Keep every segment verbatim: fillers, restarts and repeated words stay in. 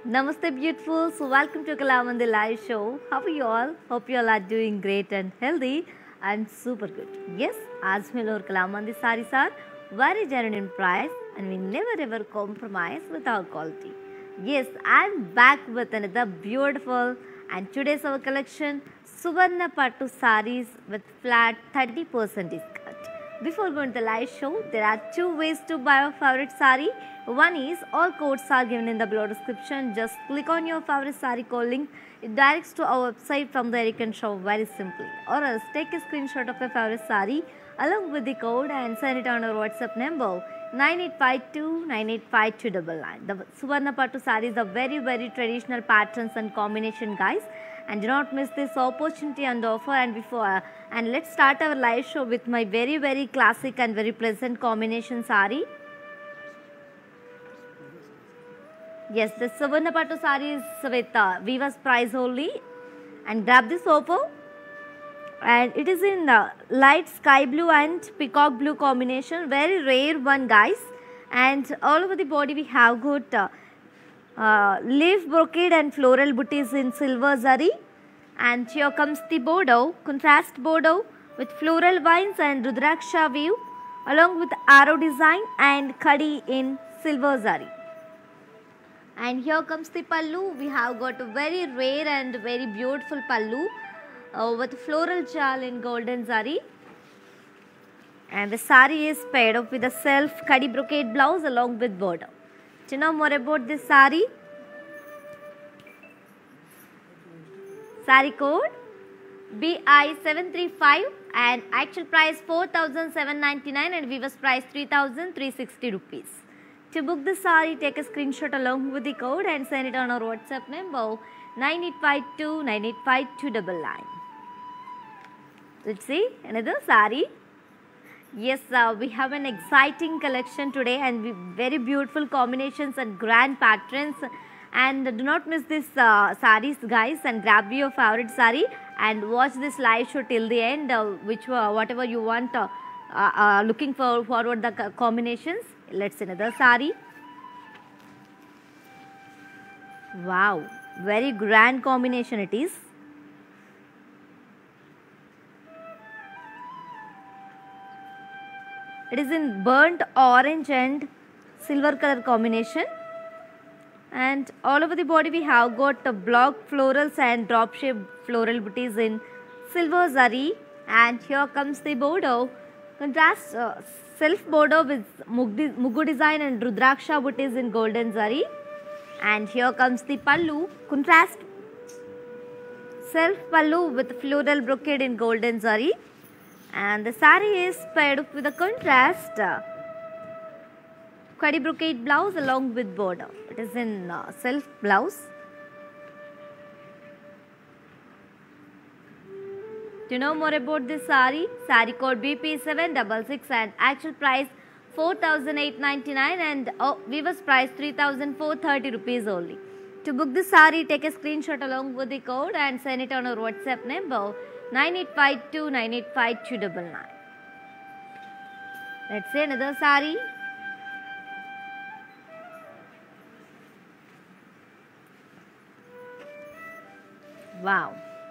Namaste beautiful. So welcome to Kalamandi live show. How are you all? Hope you all are doing great and healthy and super good. Yes, as we know Kalamandi sarees are very genuine in price and we never ever compromise with our quality. Yes, I'm back with another beautiful and today's our collection Suvarna Pattu sarees with flat thirty percent discount. Before going to the live show, there are two ways to buy your favorite saree. One is all codes are given in the below description. Just click on your favorite saree code link. It directs to our website from there you can shop very simply. Or else take a screenshot of your favorite saree along with the code and send it on our WhatsApp number nine eight five two nine eight five two nine nine. The Suvarna Pattu sarees are very very traditional patterns and combination guys. And do not miss this opportunity and offer. And before and let's start our live show with my very very classic and very pleasant combination saree. Yes, the Suvarna Pattu saree is with uh, Viva's price only. And grab this offer. And it is in uh, light sky blue and peacock blue combination. Very rare one guys. And all over the body we have got uh, uh, leaf brocade and floral booties in silver zari. And here comes the bordeaux, contrast bordeaux with floral vines and rudraksha weave along with arrow design and khadi in silver zari. And here comes the pallu. We have got a very rare and very beautiful pallu uh, with floral jal in golden zari. And the sari is paired up with a self khadi brocade blouse along with border. To know more about this sari, sari code B I seven three five and actual price four thousand seven hundred ninety-nine and Viva's price three thousand three hundred sixty rupees. To book the saree, take a screenshot along with the code and send it on our WhatsApp number nine eight five two nine eight five two nine nine. Let's see another saree. Yes, uh, we have an exciting collection today and we, very beautiful combinations and grand patterns. And do not miss this uh, sarees guys and grab your favorite saree and watch this live show till the end, uh, which uh, whatever you want, uh, uh, uh, looking for forward the combinations. Let's see another saree. Wow, very grand combination it is. It is in burnt orange and silver color combination. And all over the body we have got the block florals and drop shaped floral booties in silver zari. And here comes the bordeaux, contrast uh, self bordeaux with mugu design and rudraksha booties in golden zari. And here comes the pallu, contrast self pallu with floral brocade in golden zari. And the saree is paired up with a contrast uh, khadi brocade blouse along with border. It is in uh, self blouse. To know more about this saree, saree code B P seven six six and actual price four thousand eight hundred ninety-nine and oh, Viva's price three thousand four hundred thirty rupees only. To book this saree, take a screenshot along with the code and send it on our WhatsApp number nine eight five two nine eight five two nine nine. Let's see another saree. Wow,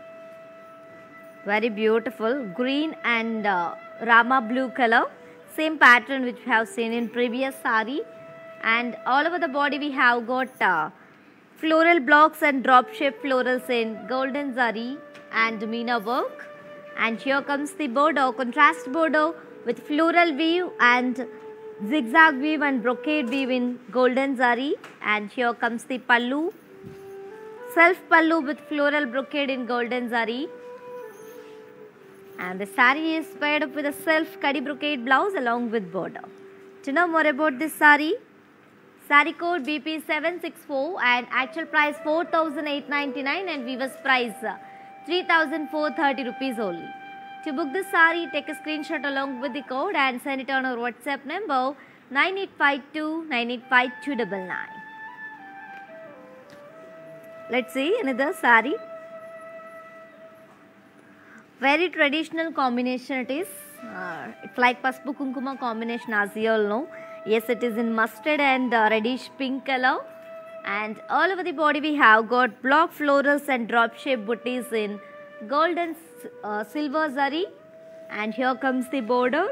very beautiful green and uh, Rama blue color, same pattern which we have seen in previous saree. And all over the body we have got uh, floral blocks and drop shaped florals in golden zari and meena work. And here comes the bordeaux, contrast bordeaux with floral weave and zigzag weave and brocade weave in golden zari. And here comes the pallu, self pallu with floral brocade in golden zari. And the saree is paired up with a self khadi brocade blouse along with border. To know more about this saree, saree code B P seven six four and actual price four thousand eight hundred ninety-nine and Viva's price uh, three thousand four hundred thirty rupees only. To book this saree, take a screenshot along with the code and send it on our WhatsApp number nine eight five two nine eight five two nine nine. Let's see another saree. Very traditional combination it is. Uh, it's like Pasupu Kunkuma combination as you all know. Yes, it is in mustard and uh, reddish pink color. And all over the body we have got block florals and drop shape booties in gold and uh, silver zari. And here comes the border.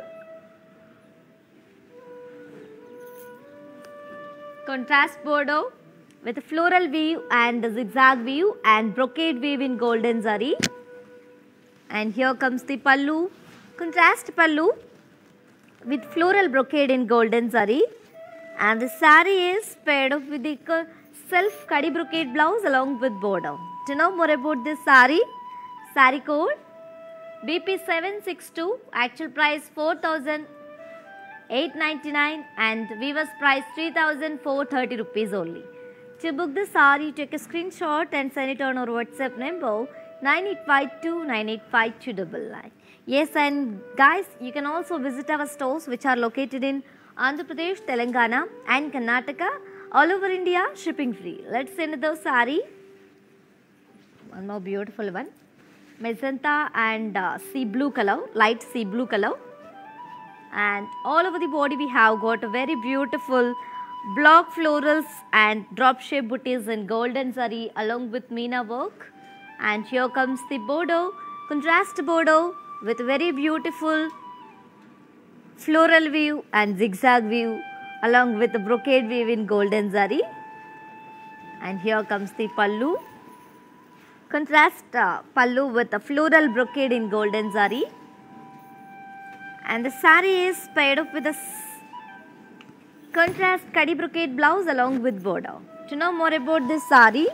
Contrast border with floral weave and zigzag weave and brocade weave in golden zari. And here comes the pallu. Contrast pallu with floral brocade in golden zari. And the sari is paired up with the self kadi brocade blouse along with border. To know more about this sari, sari code B P seven six two, actual price four thousand eight ninety-nine and weaver's price three thousand four hundred thirty rupees only. To book the sari, take a screenshot and send it on our WhatsApp number nine eight five two nine eight five two nine nine. Yes, and guys, you can also visit our stores which are located in Andhra Pradesh, Telangana and Karnataka, all over India, shipping free. Let's send the sari. One more beautiful one. Magenta and uh, sea blue color, light sea blue color. And all over the body we have got a very beautiful block florals and drop shape booties in golden zari along with meena work. And here comes the border, contrast border with very beautiful floral weave and zigzag weave along with the brocade weave in golden zari. And here comes the pallu. Contrast uh, pallu with a floral brocade in golden zari. And the sari is paired up with a contrast kadi brocade blouse along with border. To know more about this sari,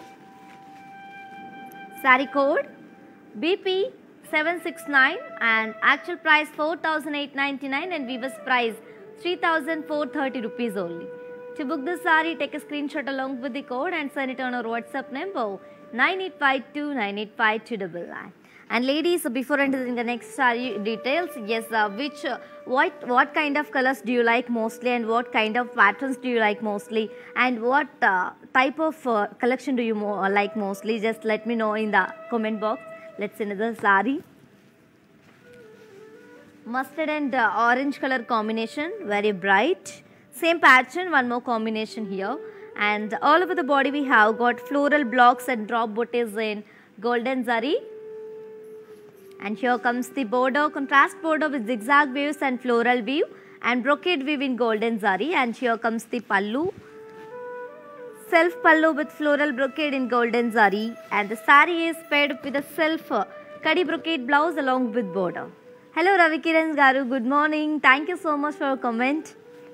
sari code B P seven six nine and actual price four thousand eight ninety-nine and weaver's price three thousand four hundred thirty rupees only. To book this sari, take a screenshot along with the code and send it on our WhatsApp number nine eight five two nine eight five two nine nine. And ladies, before entering the next sari details, yes, uh, which, uh, what, what kind of colors do you like mostly and what kind of patterns do you like mostly and what uh, type of uh, collection do you more, like mostly, just let me know in the comment box. Let's see another sari. Mustard and uh, orange color combination, very bright. Same pattern, one more combination here. And all over the body we have got floral blocks and drop booties in golden zari. And here comes the border, contrast border with zigzag weaves and floral weave and brocade weave in golden zari. And here comes the pallu, self pallu with floral brocade in golden zari. And the sari is paired with a self uh, kadi brocade blouse along with border. Hello Ravi Kiran Garu, good morning. Thank you so much for your comment.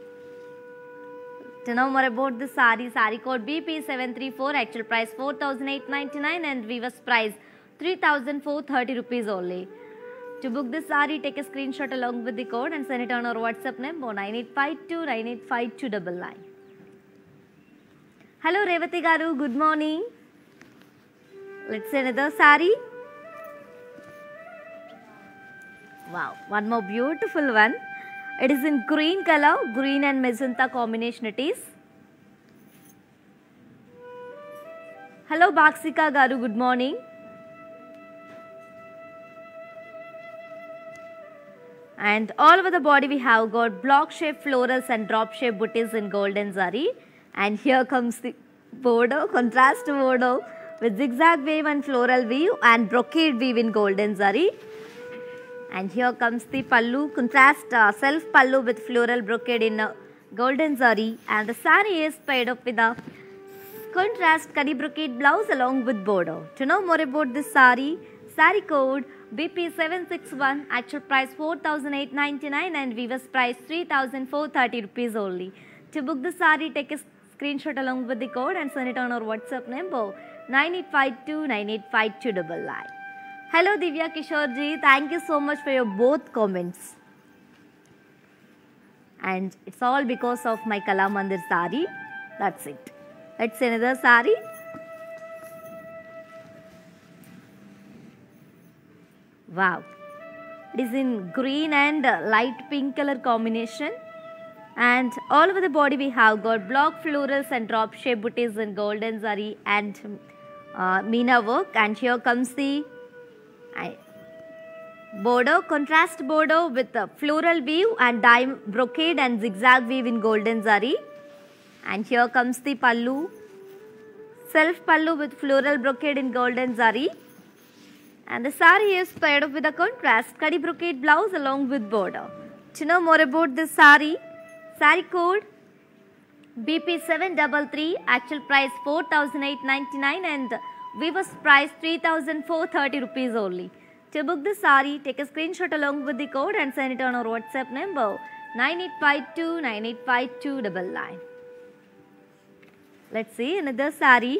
To know more about the sari, sari code B P seven three four, actual price four thousand eight ninety-nine and weaver's price three thousand four hundred thirty rupees only. To book this sari, take a screenshot along with the code and send it on our WhatsApp number nine eight five two nine eight five two nine nine. Hello Revati Garu, good morning. Let's see another sari. Wow, one more beautiful one. It is in green color, green and magenta combination it is. Hello Baksika Garu, good morning. And all over the body we have got block shape florals and drop shape booties in golden zari. And here comes the border, contrast border with zigzag weave and floral weave and brocade weave in golden zari. And here comes the pallu, contrast uh, self pallu with floral brocade in uh, golden zari. And the sari is paired up with a contrast kadi brocade blouse along with border. To know more about this sari, sari code B P seven six one, actual price four thousand eight ninety-nine and weaver's price three thousand four hundred thirty rupees only. To book the sari, take a screenshot along with the code and send it on our WhatsApp number nine eight five two nine eight five two nine nine. Hello Divya Kishorji, thank you so much for your both comments. And it's all because of my Kala Mandir sari. That's it. Let's see another sari. Wow. It is in green and light pink color combination. And all over the body we have got block florals and drop shape booties in golden zari and uh, meena work. And here comes the I, border, contrast border with the floral weave and dime brocade and zigzag weave in golden zari. And here comes the pallu, self pallu with floral brocade in golden zari. And the sari is paired up with a contrast kadi brocade blouse along with border. To know more about this sari, sari code B P seven three three, actual price four thousand eight hundred ninety-nine and weaver's price three thousand four hundred thirty rupees only. To book the sari, take a screenshot along with the code and send it on our WhatsApp number nine eight five two nine eight five two nine nine. Let's see another sari.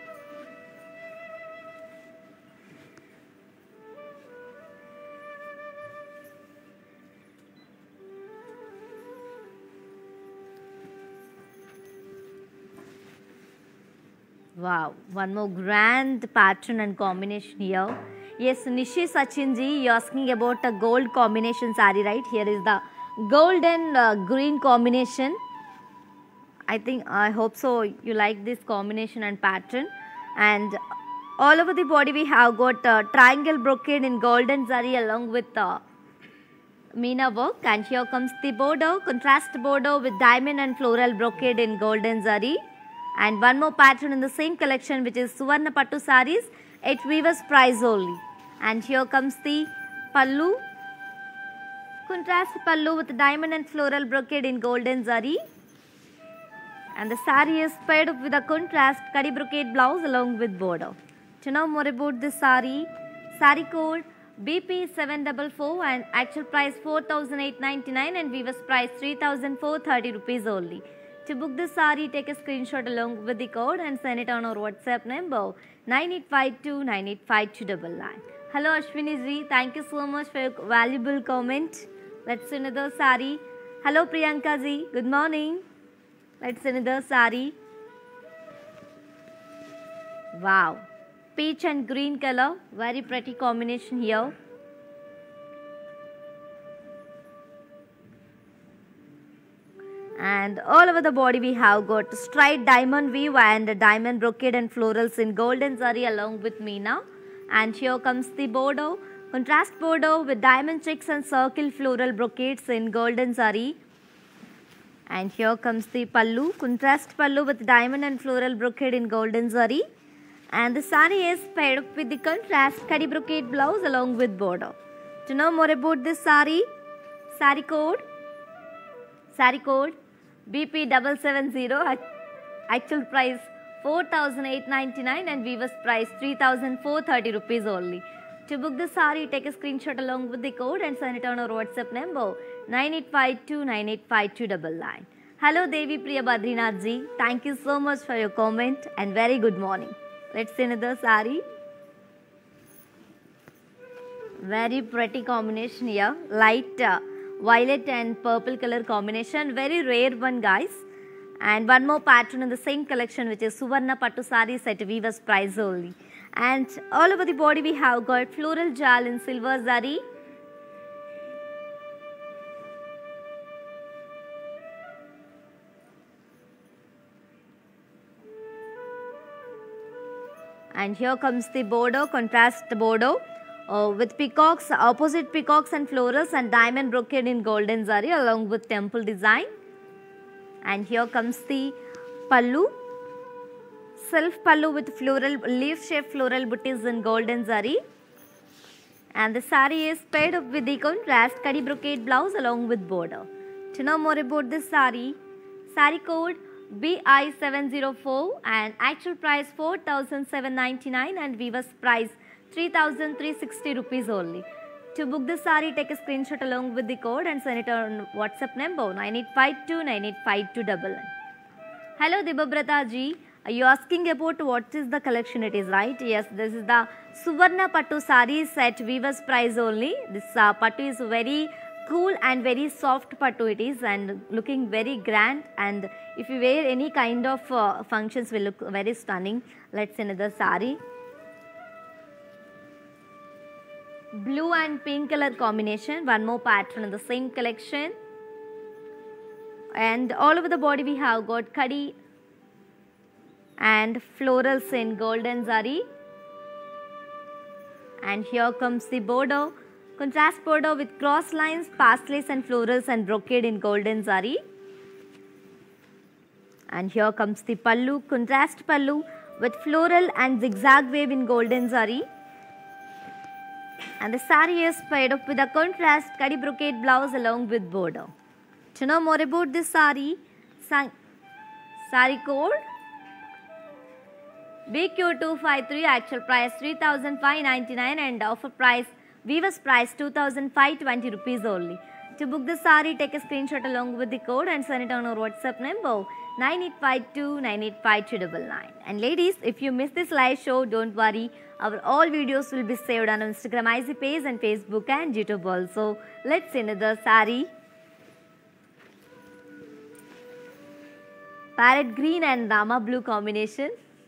Wow, one more grand pattern and combination here. Yes, Nishi Sachinji, you are asking about a gold combination sari, right? Here is the gold and uh, green combination. I think, I hope so, you like this combination and pattern. And all over the body we have got uh, triangle brocade in golden zari along with uh, Meena work. And here comes the border, contrast border with diamond and floral brocade in golden zari. And one more pattern in the same collection, which is Suvarna Pattu sarees at weaver's price only. And here comes the pallu, contrast pallu with diamond and floral brocade in golden zari. And the saree is paired up with a contrast kadi brocade blouse along with border. To know more about this saree, saree code B P seven four four and actual price four thousand eight hundred ninety-nine and weaver's price three thousand four hundred thirty rupees only. To book this sari, take a screenshot along with the code and send it on our WhatsApp number nine eight five two nine eight five two nine nine. Hello Ashwini ji, thank you so much for your valuable comment. Let's see another sari. Hello Priyanka ji, good morning. Let's see another sari. Wow, peach and green color, very pretty combination here. And all over the body we have got straight diamond weave and diamond brocade and florals in golden zari along with Meena. And here comes the border, contrast border with diamond checks and circle floral brocades in golden zari. And here comes the pallu, contrast pallu with diamond and floral brocade in golden zari. And the sari is paired up with the contrast kadi brocade blouse along with border. To know more about this sari, sari code, sari code B P seven seven zero, actual price four thousand eight hundred ninety-nine and weaver's price three thousand four hundred thirty rupees only. To book the sari, take a screenshot along with the code and send it on our WhatsApp number nine eight five two nine eight five two nine nine. Hello Devi Priya Badrinath ji, thank you so much for your comment and very good morning. Let's see another sari. Very pretty combination here, light uh, violet and purple color combination, very rare one guys. And one more pattern in the same collection, which is Suvarna Pattu sarees at weaver's price only. And all over the body we have got floral jal in silver zari. And here comes the border, contrast border. Uh, with peacocks, opposite peacocks and florals and diamond brocade in golden zari along with temple design. And here comes the pallu, self pallu with floral leaf shaped floral booties in golden zari. And the sari is paired up with the contrast kadi brocade blouse along with border. To know more about this sari, sari code B I seven zero four and actual price four thousand seven hundred ninety-nine and weaver's price three thousand three hundred sixty rupees only. To book the sari, take a screenshot along with the code and send it on WhatsApp number nine eight five two nine eight five two nine nine. Hello Dibhabrata ji, are you asking about what is the collection it is, right? Yes, this is the Suvarna Pattu sarees at weaver's price only. This uh, pattu is very cool and very soft pattu it is and looking very grand, and if you wear any kind of uh, functions will look very stunning. Let's see another sari. Blue and pink color combination, one more pattern in the same collection. And all over the body we have got kadi and florals in golden zari. And here comes the border, contrast border with cross lines, pastellays and florals and brocade in golden zari. And here comes the pallu, contrast pallu with floral and zigzag wave in golden zari. And the saree is paired up with a contrast kadi brocade blouse along with border. To know more about this saree, saree code B Q two five three, actual price three thousand five hundred ninety-nine and offer price, weaver's price two thousand five hundred twenty rupees only. To book the saree, take a screenshot along with the code and send it on our WhatsApp number nine eight five two nine eight five two nine nine. And ladies, if you miss this live show, don't worry. Our all videos will be saved on our Instagram I G page and Facebook and YouTube also. Let's see another saree. Parrot green and Rama blue combination.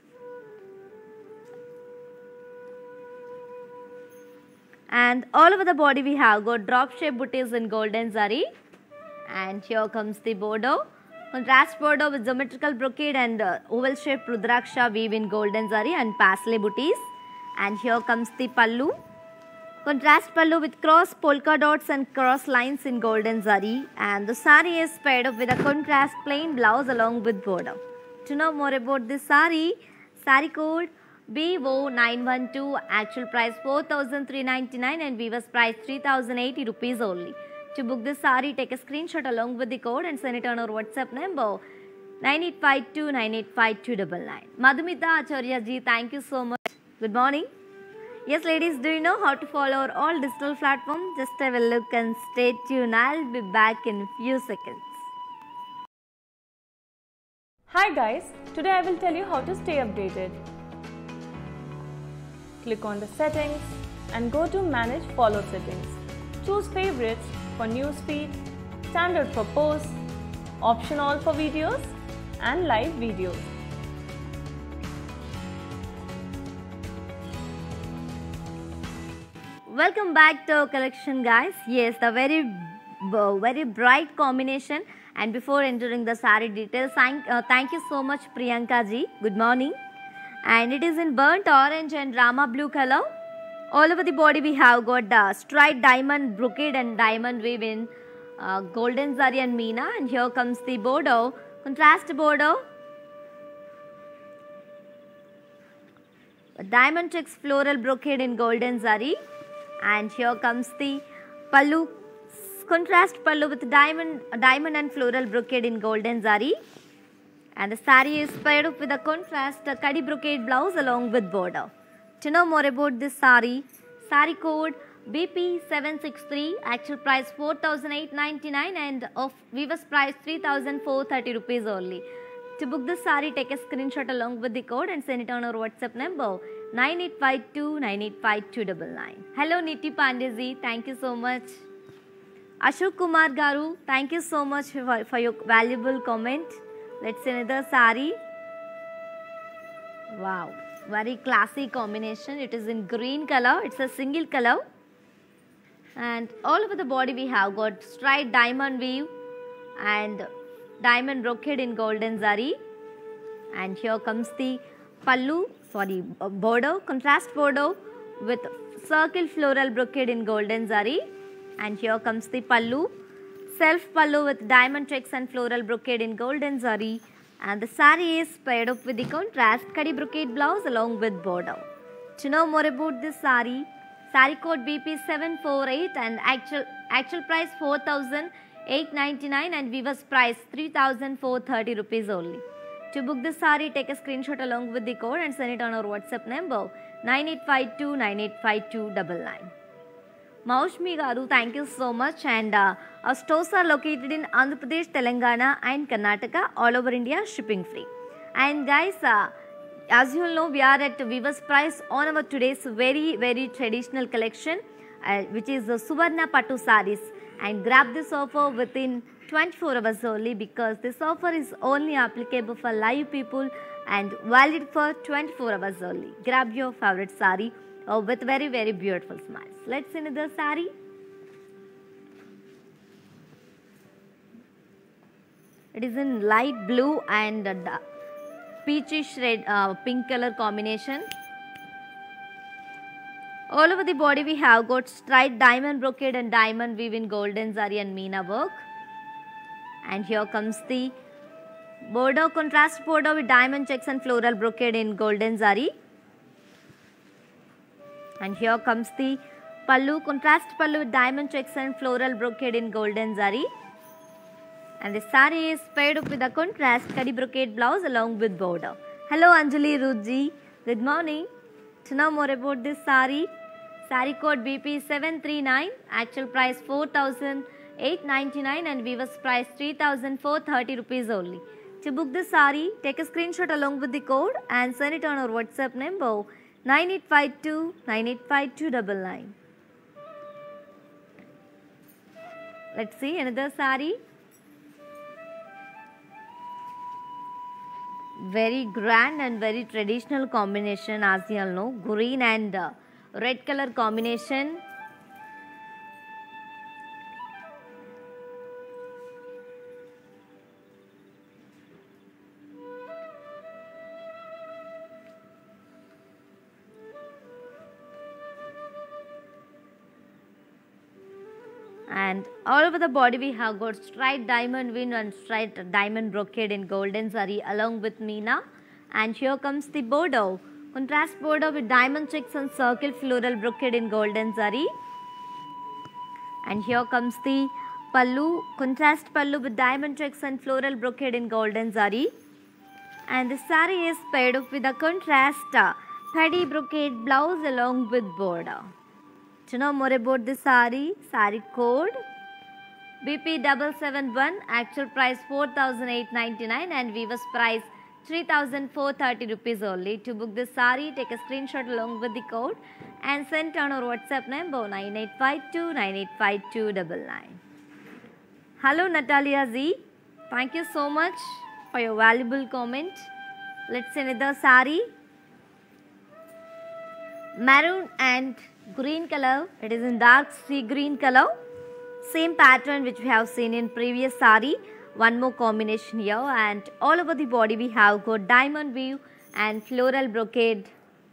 And all over the body we have got drop shape booties in golden zari. And here comes the border. Contrast border with geometrical brocade and uh, oval shaped rudraksha weave in golden zari and paisley booties. And here comes the pallu. Contrast pallu with cross polka dots and cross lines in golden zari. And the saree is paired up with a contrast plain blouse along with border. To know more about this saree, saree code B O nine one two, actual price four thousand three hundred ninety-nine and weaver's price three thousand eighty rupees only. To book this saree, take a screenshot along with the code and send it on our WhatsApp number nine eight five two nine eight five two nine nine. Madhumita Acharya ji, thank you so much. Good morning. Yes ladies, do you know how to follow our all digital platforms? Just have a look and stay tuned. I'll be back in a few seconds. Hi guys, today I will tell you how to stay updated. Click on the settings and go to manage follow settings. Choose favorites for newsfeed, standard for posts, option all for videos and live videos. Welcome back to our collection guys. Yes, the very very bright combination. And before entering the saree details, thank, uh, thank you so much Priyanka ji. Good morning. And it is in burnt orange and Rama blue color. All over the body we have got the striped diamond brocade and diamond weave in uh, golden zari and meena. And here comes the border, contrast border. Diamond checks floral brocade in golden zari. And here comes the pallu, contrast pallu with diamond, diamond and floral brocade in golden zari. And the saree is paired up with a contrast a kadi brocade blouse along with border. To know more about this saree, saree code B P seven six three, actual price four thousand eight hundred ninety-nine and of weaver's price three thousand four hundred thirty rupees only. To book this saree, take a screenshot along with the code and send it on our WhatsApp number nine eight five two nine eight five two nine nine. Hello Niti Pandey, thank you so much. Ashok Kumar Garu, thank you so much for, for your valuable comment. Let's see another saree. Wow, very classy combination. It is in green color. It's a single color. And all over the body we have got striped diamond weave and diamond brocade in golden zari. And here comes the pallu, sorry, border, contrast border with circle floral brocade in golden zari. And here comes the pallu, self pallu with diamond checks and floral brocade in golden zari. And the saree is paired up with the contrast kadi brocade blouse along with border. To know more about this saree, saree code B P seven four eight and actual actual price four thousand eight hundred ninety-nine and weaver's price three thousand four hundred thirty rupees only. To book this saree, take a screenshot along with the code and send it on our WhatsApp number nine eight five two nine eight five two nine nine. Maushmi Garu, thank you so much. And uh, our stores are located in Andhra Pradesh, Telangana and Karnataka, all over India, shipping free. And guys, uh, as you all know, we are at weaver's price on our today's very very traditional collection, uh, which is the Suvarna Pattu sarees. And grab this offer within twenty-four hours only, because this offer is only applicable for live people and valid for twenty-four hours only. Grab your favorite saree uh, with very very beautiful smiles. Let's see another saree. It is in light blue and uh, peachish red uh, pink color combination. All over the body we have got striped diamond brocade and diamond weave in golden zari and meena work. And here comes the Bordeaux, contrast bordeaux with diamond checks and floral brocade in golden zari. And here comes the pallu, contrast pallu with diamond checks and floral brocade in golden zari. And the saree is paired up with a contrast kadi brocade blouse along with border. Hello Anjali Ruji, good morning. To know more about this saree, saree code B P seven three nine, actual price four thousand eight hundred ninety-nine and weaver's price three thousand four hundred thirty rupees only. To book this saree, take a screenshot along with the code and send it on our WhatsApp number nine eight five two nine eight five two nine nine. Let's see another saree. Very grand and very traditional combination, as you all know, green and uh, red color combination. And all over the body we have got striped diamond weave and striped diamond brocade in golden zari along with Meena. And here comes the bordeaux, contrast bordeaux with diamond checks and circle floral brocade in golden zari. And here comes the pallu, contrast pallu with diamond checks and floral brocade in golden zari. And the saree is paired up with a contrast thready brocade blouse along with border. To know more about this saree, saree code B P seven seven one, actual price four thousand eight hundred ninety-nine and weaver's price three thousand four hundred thirty rupees only. To book this saree, take a screenshot along with the code and send it on our WhatsApp number nine eight five two nine eight five two nine nine. Hello Natalia Z, thank you so much for your valuable comment. Let's see another saree. Maroon and green color, it is in dark sea green color, same pattern which we have seen in previous saree. One more combination here, and all over the body we have got diamond weave and floral brocade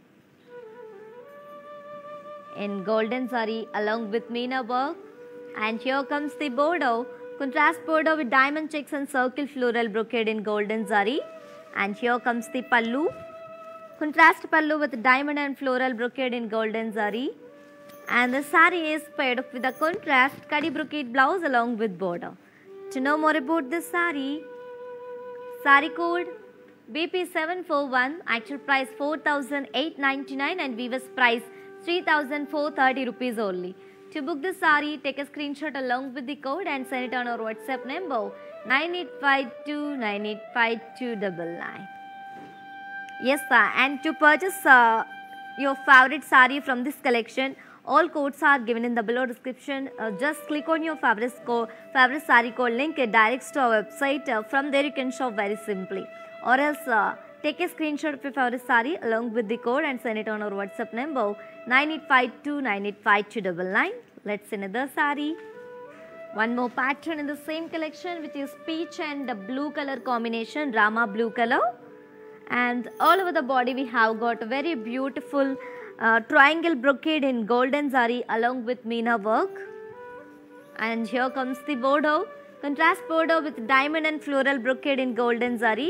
in golden zari along with Meena work. And here comes the bordeaux, contrast bordeaux with diamond checks and circle floral brocade in golden zari. And here comes the pallu, contrast pallu with diamond and floral brocade in golden zari. And the saree is paired up with a contrast kadi brocade blouse along with border. To know more about this saree, saree code B P seven four one, actual price four thousand eight hundred ninety-nine and weaver's price three thousand four hundred thirty rupees only. To book this saree, take a screenshot along with the code and send it on our WhatsApp number nine eight five two nine eight five two nine nine. Yes sir, and to purchase uh, your favorite saree from this collection, all codes are given in the below description. Uh, just click on your favorite, co favorite saree code link. It directs to our website. Uh, from there you can shop very simply. Or else uh, take a screenshot of your favorite saree along with the code and send it on our WhatsApp number nine eight five two nine eight five two nine nine. Let's see another saree. One more pattern in the same collection, which is peach and the blue color combination, Rama blue color. And all over the body we have got a very beautiful Uh, triangle brocade in golden zari along with Meena work. And here comes the bordeaux, contrast bordeaux with diamond and floral brocade in golden zari.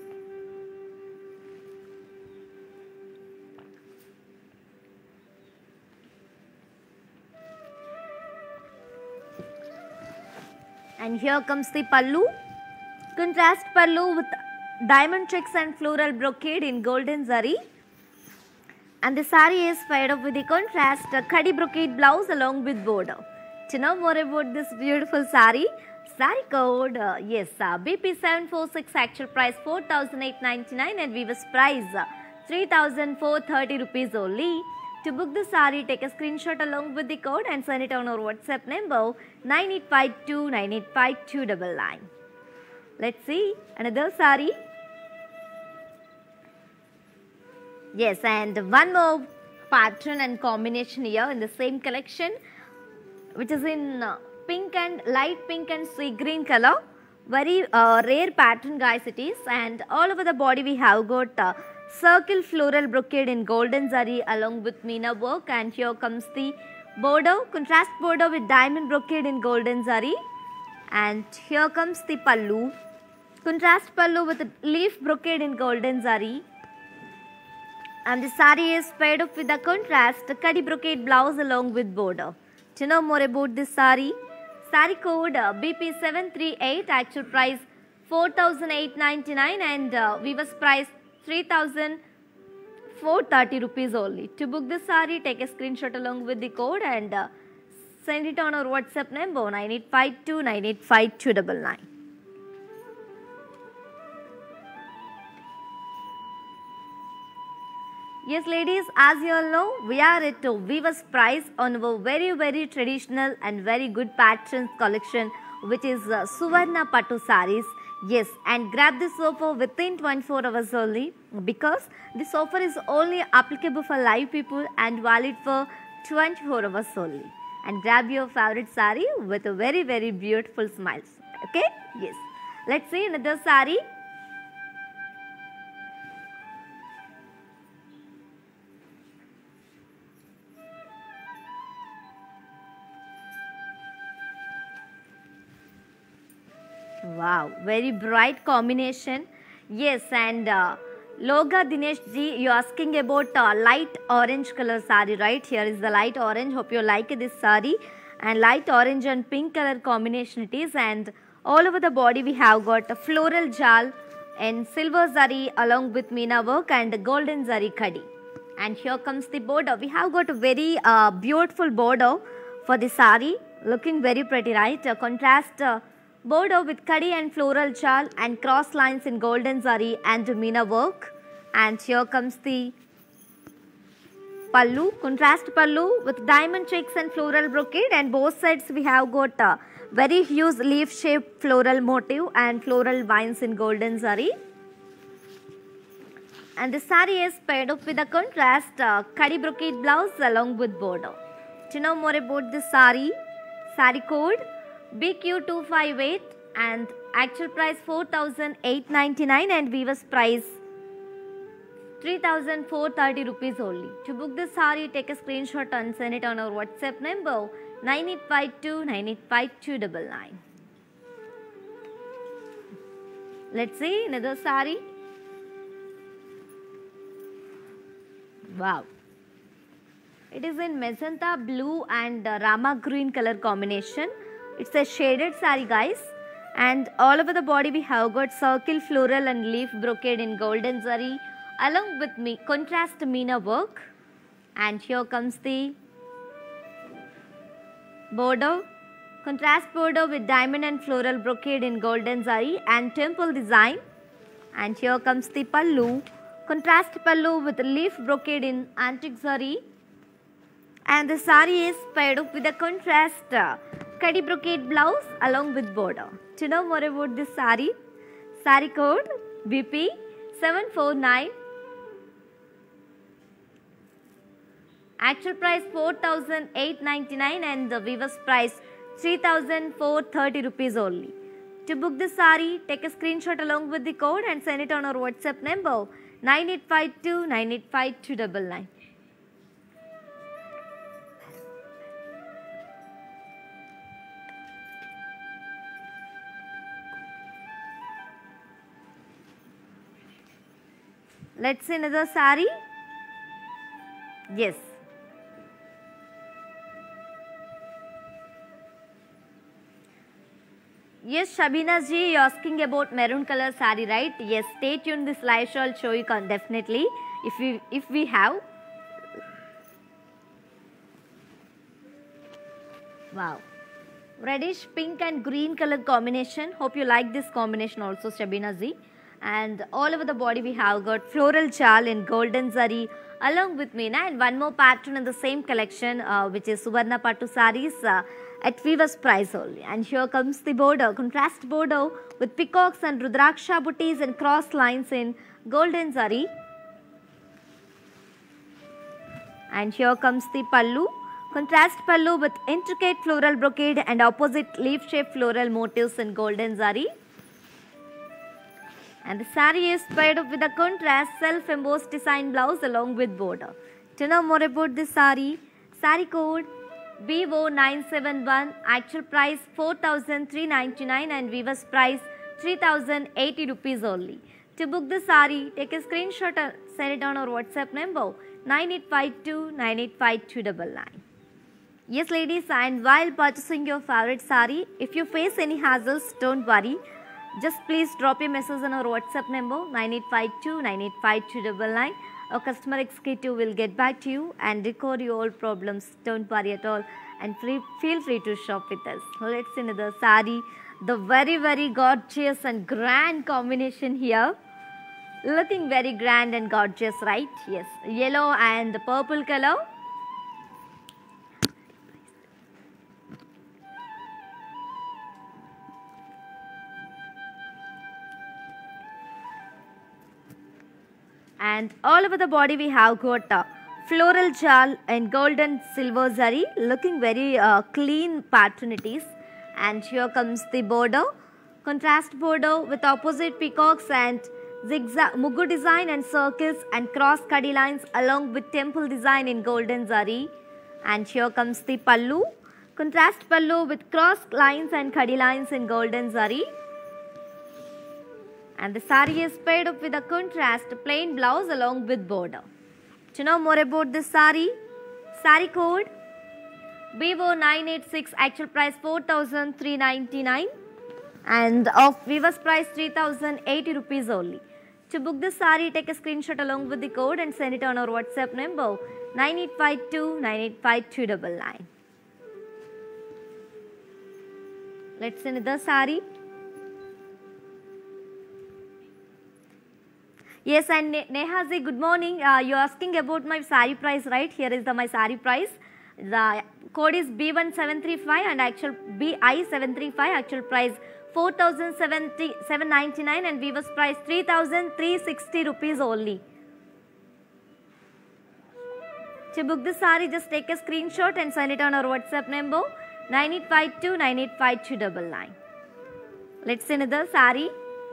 And here comes the pallu, contrast pallu with diamond checks and floral brocade in golden zari. And the saree is paired up with the contrast uh, khadi brocade blouse along with border. To know more about this beautiful saree, saree code uh, yes uh, B P seven four six, actual price four thousand eight hundred ninety-nine and weaver's price uh, three thousand four hundred thirty rupees only. To book the saree, take a screenshot along with the code and send it on our WhatsApp number nine eight five two nine eight five two nine nine. Let's see another saree. Yes, and one more pattern and combination here in the same collection, which is in uh, pink and light pink and sea green color. Very uh, rare pattern guys it is, and all over the body we have got uh, circle floral brocade in golden zari along with Meena work. And here comes the bordeaux, contrast bordeaux with diamond brocade in golden zari. And here comes the pallu, contrast pallu with leaf brocade in golden zari. And the saree is paired up with a contrast kadi brocade blouse along with border. To know more about this saree, saree code uh, B P seven three eight, actual price four thousand eight hundred ninety-nine and uh, weaver's price three thousand four hundred thirty rupees only. To book this saree, take a screenshot along with the code and uh, send it on our WhatsApp number nine eight five two nine eight five two nine nine. Yes ladies, as you all know, we are at Weaver's Price on our very very traditional and very good patterns collection, which is uh, Suvarna Pattu sarees. Yes, and grab this offer within twenty-four hours only, because this offer is only applicable for live people and valid for twenty-four hours only. And grab your favorite saree with a very very beautiful smiles. Okay? Yes. Let's see another saree. Wow, very bright combination. Yes, and uh, Loga Dinesh ji, you are asking about uh, light orange color saree, right? Here is the light orange. Hope you like this saree. And light orange and pink color combination it is. And all over the body we have got a floral jal and silver zari along with meena work and golden zari kadi. And here comes the border. We have got a very uh, beautiful border for the saree. Looking very pretty, right? A contrast uh, border with kadi and floral chal and cross lines in golden zari and meena work. And here comes the pallu, contrast pallu with diamond checks and floral brocade, and both sides we have got a very huge leaf shaped floral motif and floral vines in golden zari. And the saree is paired up with a contrast uh, kadi brocade blouse along with border. To know more about this saree, saree code B Q two five eight and actual price four thousand eight hundred ninety-nine and weaver's price three thousand four hundred thirty rupees only. To book this saree, take a screenshot and send it on our WhatsApp number nine eight five two nine eight five two nine nine. Let's see another saree. Wow. It is in magenta blue and uh, rama green color combination. It's a shaded saree, guys, and all over the body we have got circle floral and leaf brocade in golden zari along with me contrast meena work. And here comes the border, contrast border with diamond and floral brocade in golden zari and temple design. And here comes the pallu, contrast pallu with leaf brocade in antique zari. And the saree is paired up with a contrast uh, kadi brocade blouse along with border. To know more about this saree, saree code B P seven four nine, actual price four thousand eight hundred ninety-nine and the weaver's price three thousand four hundred thirty rupees only. To book this saree, take a screenshot along with the code and send it on our WhatsApp number nine eight five two nine eight five two nine nine. Let's see another saree. Yes. Yes, Shabina ji, you're asking about maroon color saree, right? Yes, stay tuned. This live show will show you con definitely if we if we have. Wow, reddish pink and green color combination. Hope you like this combination also, Shabina ji. And all over the body we have got floral chal in golden zari along with meena, and one more pattern in the same collection uh, which is Suvarna Pattu sarees uh, at weaver's price only. And here comes the border, contrast border with peacocks and rudraksha booties and cross lines in golden zari. And here comes the pallu, contrast pallu with intricate floral brocade and opposite leaf shaped floral motifs in golden zari. And the saree is paired up with a contrast self-embossed design blouse along with border. To know more about this saree, saree code B O nine seven one, actual price four thousand three hundred ninety-nine and weaver's price three thousand eighty rupees only. To book the sari, take a screenshot and send it on our WhatsApp number nine eight five two nine eight five two nine nine. Yes ladies, and while purchasing your favorite sari, if you face any hassles, don't worry. Just please drop a message on our WhatsApp number nine eight five two nine eight five two nine nine. Our customer executive will get back to you and record your all problems. Don't worry at all, and free, feel free to shop with us. Let's see another sari. The very very gorgeous and grand combination here. Looking very grand and gorgeous, right? Yes, yellow and purple color. And all over the body we have got uh, floral jal and golden silver zari, looking very uh, clean pattern it is. And here comes the border, contrast border with opposite peacocks and zigzag mugu design and circles and cross kadi lines along with temple design in golden zari. And here comes the pallu, contrast pallu with cross lines and kadi lines in golden zari. And the sari is paired up with a contrast plain blouse along with border. To know more about this sari, sari code B O nine eight six, actual price four thousand three hundred ninety-nine and of viewers price three thousand eighty rupees only. To book this sari, take a screenshot along with the code and send it on our WhatsApp number nine eight five two nine eight five two nine nine. Let's see another sari. Yes, and Nehazi, good morning. Uh, you are asking about my sari price, right? Here is the my sari price. The code is B one seven three five and actual B I seven three five. Actual price four thousand seven hundred ninety-nine and viewers price three thousand three hundred sixty rupees only. To book this sari, just take a screenshot and send it on our WhatsApp number nine eight five two nine eight five two nine nine. Let's see another sari.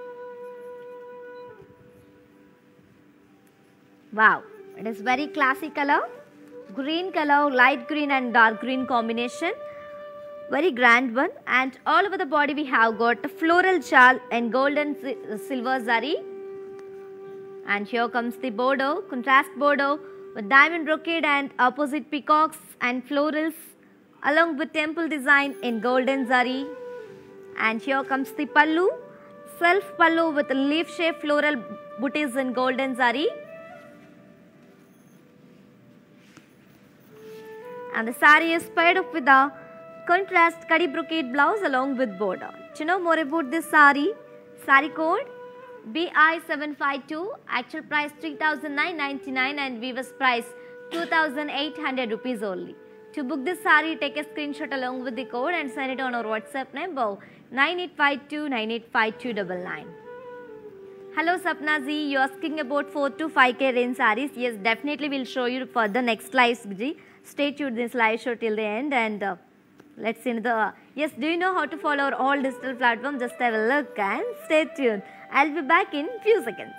Wow, it is very classy color, green color, light green and dark green combination, very grand one. And all over the body we have got floral jal and golden silver zari. And here comes the border, contrast border with diamond brocade and opposite peacocks and florals along with temple design in golden zari. And here comes the pallu, self pallu with leaf shaped floral booties in golden zari. And the sari is paired up with a contrast kadi brocade blouse along with border. To know more about this sari, sari code B I seven five two, actual price three thousand nine hundred ninety-nine and viewers price two thousand eight hundred rupees only. To book this sari, take a screenshot along with the code and send it on our WhatsApp number nine eight five two nine eight five two nine nine. Hello Sapna ji, you are asking about four to five K range saris. Yes, definitely we'll show you for the next live ji. Stay tuned this live show till the end and uh, let's see the yes, do you know how to follow our all digital platforms? Just have a look and stay tuned. I'll be back in few seconds.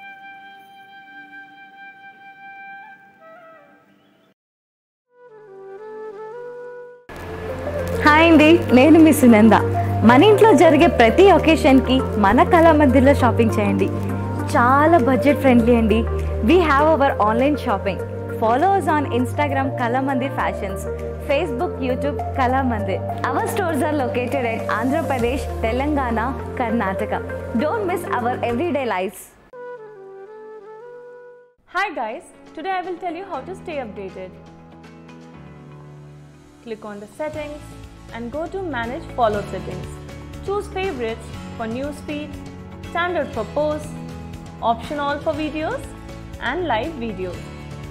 Hi అండి, నేను మీ సునంద. మన ఇంట్లో జరిగే ప్రతి ఒకేషన్కి మన కళామందిర్లో shopping చేయండి. చాలా budget friendly అండి. We have our online shopping. Follow us on Instagram Kalamandir Fashions, Facebook, YouTube Kalamandir. Our stores are located at Andhra Pradesh, Telangana, Karnataka. Don't miss our everyday lives. Hi guys, today I will tell you how to stay updated. Click on the settings and go to manage follow settings. Choose favorites for newsfeed, standard for posts, option all for videos and live videos.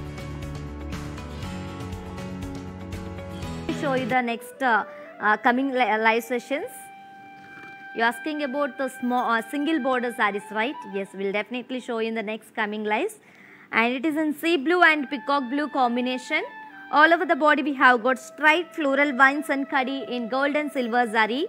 Show you the next uh, uh, coming li live sessions. You're asking about the small uh, single border sarees, right? Yes, we'll definitely show you in the next coming lives. And it is in sea blue and peacock blue combination. All over the body we have got striped floral vines and kadi in gold and silver zari.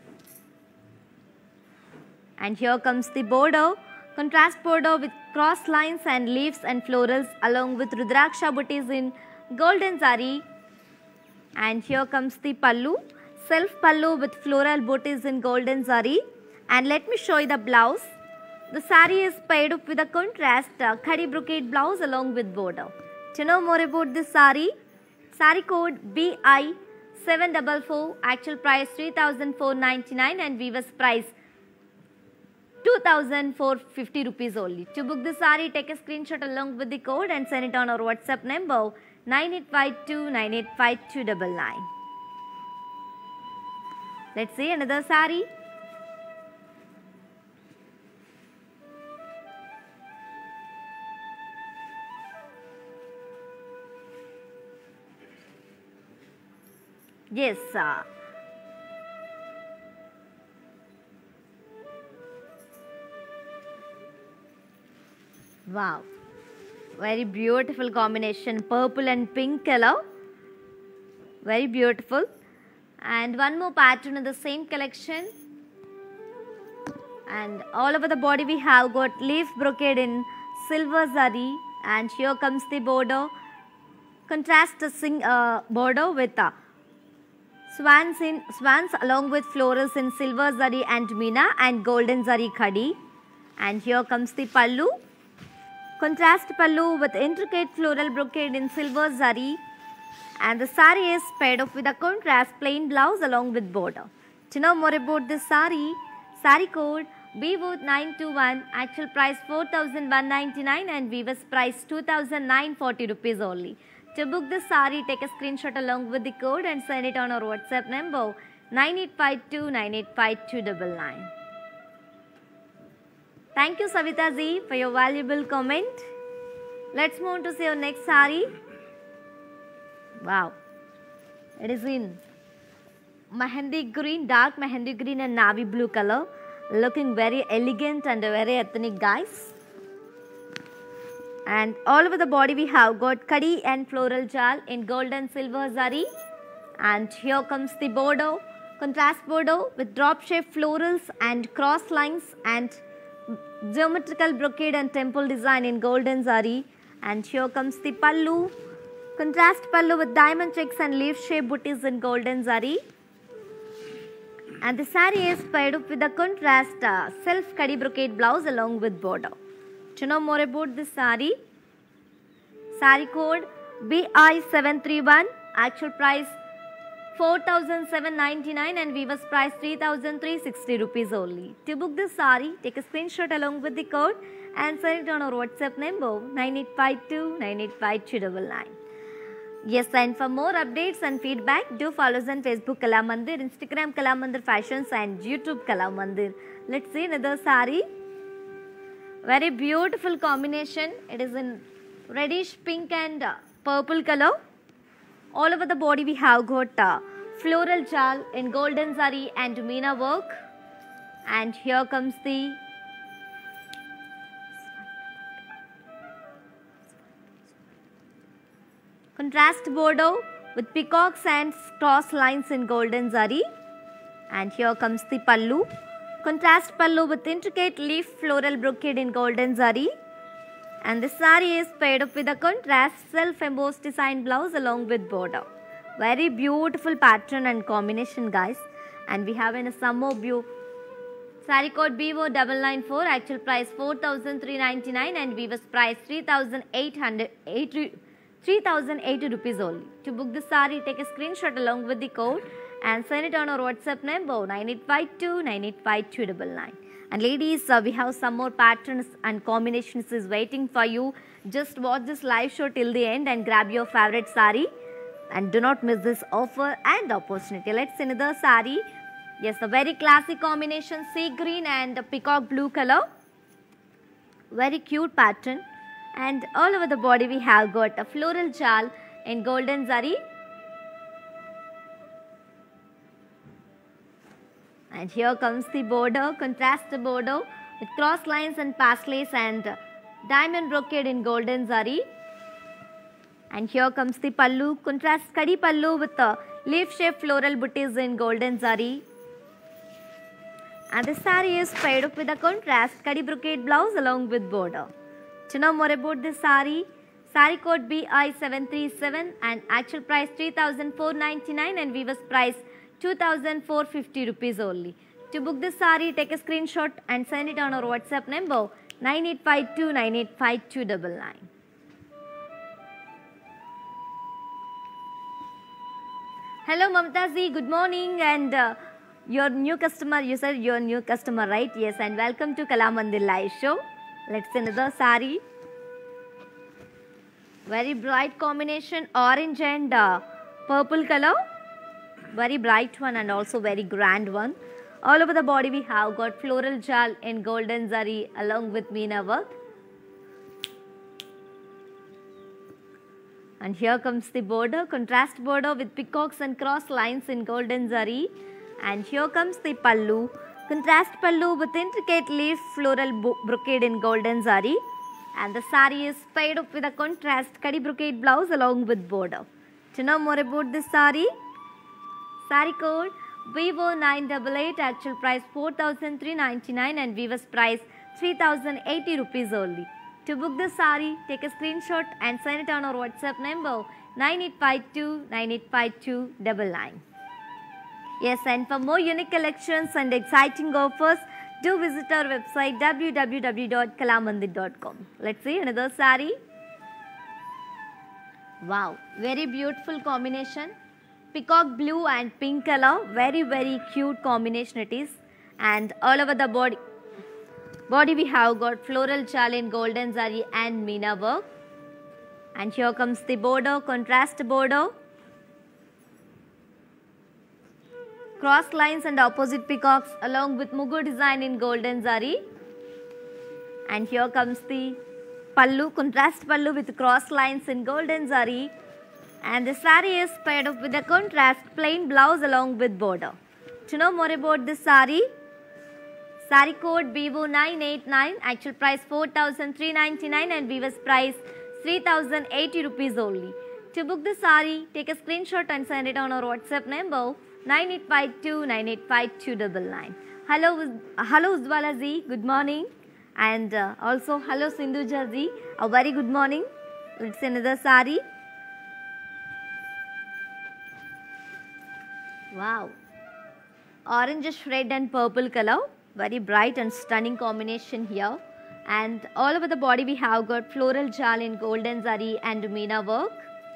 And here comes the border, contrast border with cross lines and leaves and florals along with rudraksha booties in golden zari. And here comes the pallu, self pallu with floral booties in golden zari. And let me show you the blouse. The saree is paired up with a contrast uh, khadi brocade blouse along with border. To know more about this saree, saree code B I seven four four, actual price three thousand four hundred ninety-nine and weaver's price two thousand four hundred fifty rupees only. To book the saree, take a screenshot along with the code and send it on our WhatsApp number nine eight five two nine eight five two nine nine. Let's see another saree. Yes, sir. Wow, very beautiful combination, purple and pink color, very beautiful. And one more pattern in the same collection, and all over the body we have got leaf brocade in silver zari, and here comes the border, contrasting uh, border with uh, swans in swans along with florals in silver zari and meena and golden zari khadi. And here comes the pallu, contrast pallu with intricate floral brocade in silver zari, and the saree is paired up with a contrast plain blouse along with border. To know more about this saree, saree code B O nine two one, actual price four thousand one hundred ninety-nine and weaver's price two thousand nine hundred forty rupees only. To book this saree, take a screenshot along with the code and send it on our WhatsApp number nine eight five two nine eight five two nine nine. Thank you Savita ji for your valuable comment. Let's move on to see our next saree. Wow, it is in mehendi green, dark mehendi green and navy blue color, looking very elegant and very ethnic, guys. And all over the body we have got khadi and floral jal in gold and silver zari, and here comes the border, contrast border with drop shaped florals and cross lines and geometrical brocade and temple design in golden zari. And here comes the pallu, contrast pallu with diamond checks and leaf shaped booties in golden zari. And the saree is paired up with a contrast uh, self khadi brocade blouse along with border. To know more about this saree, saree code B I seven three one, actual price four thousand seven hundred ninety-nine and weaver's price three thousand three hundred sixty rupees only. To book this saree, take a screenshot along with the code and send it on our WhatsApp number nine eight five two nine eight five two nine nine. Yes, and for more updates and feedback, do follow us on Facebook Kala Mandir, Instagram Kala Mandir Fashions and YouTube Kala Mandir. Let's see another saree. Very beautiful combination. It is in reddish pink and uh, purple color. All over the body we have got uh, floral jal in golden zari and meena work. And here comes the contrast border with peacocks and cross lines in golden zari. And here comes the pallu, contrast pallu with intricate leaf floral brocade in golden zari. And the saree is paired up with a contrast self embossed design blouse along with border. Very beautiful pattern and combination, guys. And we have in a summer view. Saree code B O nine nine four, actual price four thousand three hundred ninety-nine and weaver's price three thousand eight hundred eighty rupees only. To book the saree, take a screenshot along with the code and send it on our WhatsApp number nine eight five two nine eight five two nine nine. And ladies, uh, we have some more patterns and combinations is waiting for you. Just watch this live show till the end and grab your favorite saree. And do not miss this offer and opportunity. Let's see another saree. Yes, a very classic combination, sea green and peacock blue color. Very cute pattern. And all over the body we have got a floral jal in golden zari. And here comes the border, contrast border with cross lines and paslays and diamond brocade in golden zari. And here comes the pallu, contrast khadi pallu with the leaf shaped floral booties in golden zari. And the saree is paired up with a contrast khadi brocade blouse along with border. To know more about this saree, saree code B I seven three seven and actual price three thousand four hundred ninety-nine and weaver's price two thousand four hundred fifty rupees only. To book this saree, take a screenshot and send it on our WhatsApp number nine eight five two nine eight five two nine nine. Hello Mamta ji, good morning, and uh, your new customer, you said you're new customer, right? Yes, and welcome to Kala Mandir live show. Let's see another saree. Very bright combination, orange and uh, purple color. Very bright one and also very grand one. All over the body we have got floral jal in golden zari along with meena work. And here comes the border, contrast border with peacocks and cross lines in golden zari. And here comes the pallu, contrast pallu with intricate leaf floral brocade in golden zari. And the saree is paired up with a contrast kadi brocade blouse along with border. To know more about this saree, saree code Vivo nine eight eight, actual price four thousand three hundred ninety-nine and weaver's price three thousand eighty rupees only. To book the saree, take a screenshot and send it on our WhatsApp number nine eight five two nine eight five two nine nine. Yes, and for more unique collections and exciting offers, do visit our website w w w dot kalamandir dot com. Let's see another saree. Wow, very beautiful combination. Peacock blue and pink color, very very cute combination it is. And all over the body, body we have got floral chal in golden zari and meena work. And here comes the border, contrast border. Cross lines and opposite peacocks along with mugu design in golden zari. And here comes the pallu, contrast pallu with cross lines in golden zari. And the saree is paired up with a contrast plain blouse along with border. To know more about this saree, saree code Vivo nine eight nine, actual price four thousand three hundred ninety-nine and weaver's price three thousand eighty rupees only. To book the saree, take a screenshot and send it on our WhatsApp number nine eight five two nine eight five two nine nine. Hello, hello Uzwala ji, good morning. And uh, also hello Sindhuja ji, a very good morning. Let's see another saree. Wow, orangish red and purple color, very bright and stunning combination here. And all over the body we have got floral jal in golden zari and meena work.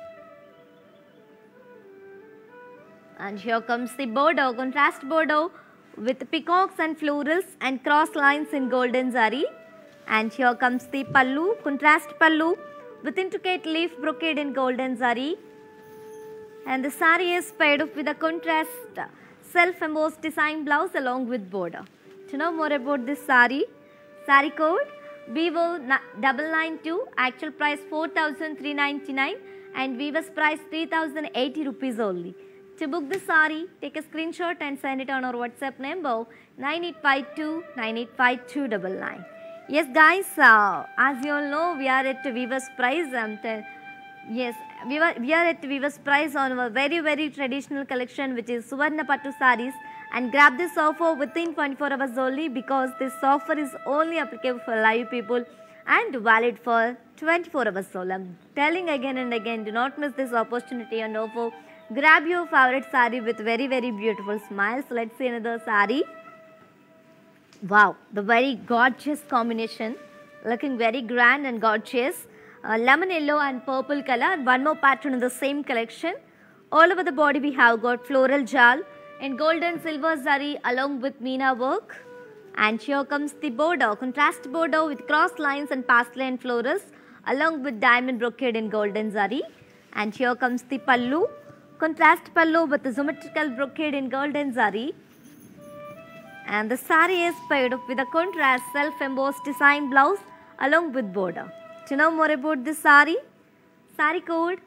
And here comes the border, contrast border with peacocks and florals and cross lines in golden zari. And here comes the pallu, contrast pallu with intricate leaf brocade in golden zari. And the saree is paired up with a contrast self-embossed design blouse along with border. To know more about this saree, saree code Vivo nine nine two, actual price four thousand three hundred ninety-nine and weaver's price three thousand eighty rupees only. To book the saree, take a screenshot and send it on our WhatsApp number nine eight five two nine eight five two nine nine. Yes guys, uh, as you all know, we are at weaver's price. Um, Yes, we, were, we are at weaver's price on our very very traditional collection, which is Suvarna Pattu sarees, and grab this offer within twenty-four hours only, because this offer is only applicable for live people and valid for twenty-four hours only. I'm telling again and again, do not miss this opportunity and offer. Grab your favorite saree with very very beautiful smiles. Let's see another saree. Wow, the very gorgeous combination, looking very grand and gorgeous. Uh, lemon yellow and purple color, one more pattern in the same collection. All over the body we have got floral jal in golden silver zari along with meena work. And here comes the border, contrast border with cross lines and pastel and florals along with diamond brocade in golden zari. And here comes the pallu, contrast pallu with the symmetrical brocade in golden zari. And the saree is paired up with a contrast self-embossed design blouse along with border. To know more about this saree, saree code